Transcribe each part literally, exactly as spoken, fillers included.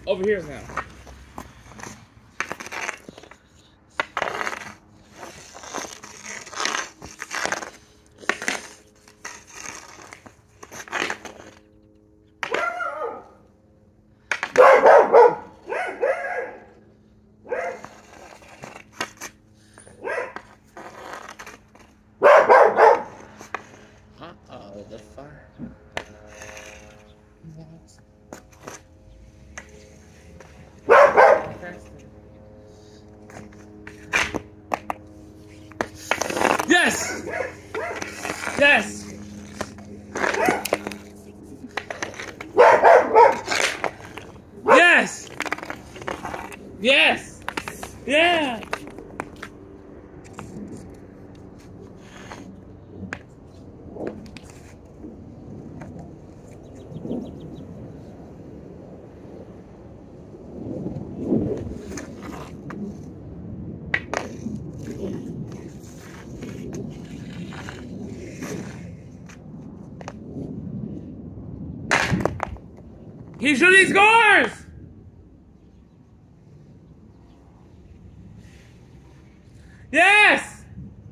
over here now. Uh-oh, the fire. Yes! Yes! Yes! Yes! Yeah! He's shooting scores! Yes!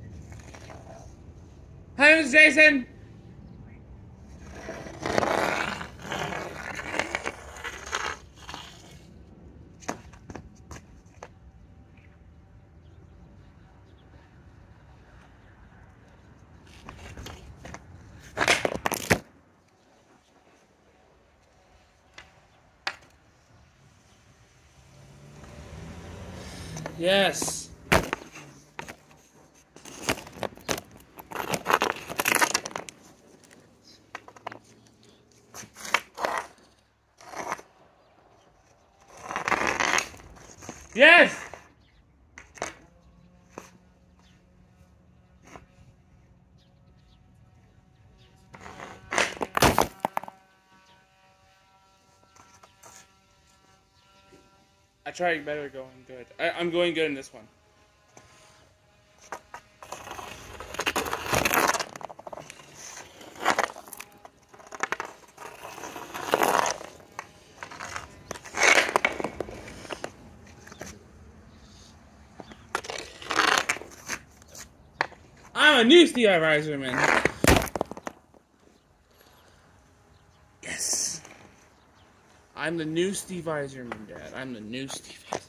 Hi, Mister Jason. Yes. Yes. I tried better going good. I, I'm going good in this one. I'm a new Steve Eiserman. Yes. I'm the new Steve Eiserman, Dad. I'm the new Steve Eiserman.